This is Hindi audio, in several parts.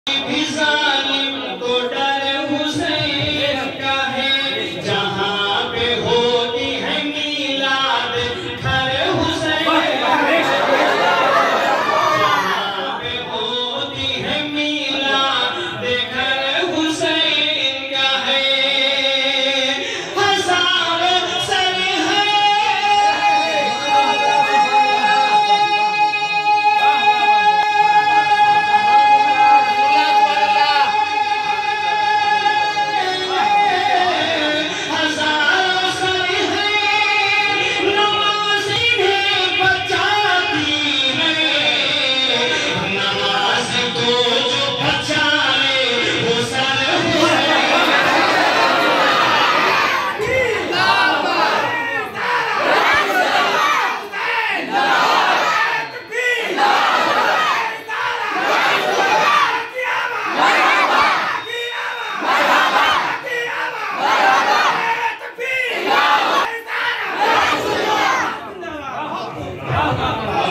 भी जालिम को डर हुसैन का है, जहाँ पे होती है मीलाद घर हुसैन, जहाँ पे होती है मीलाद घर हुसैन का है। हज़ारों सर है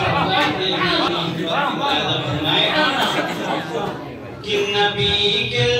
कि नबी के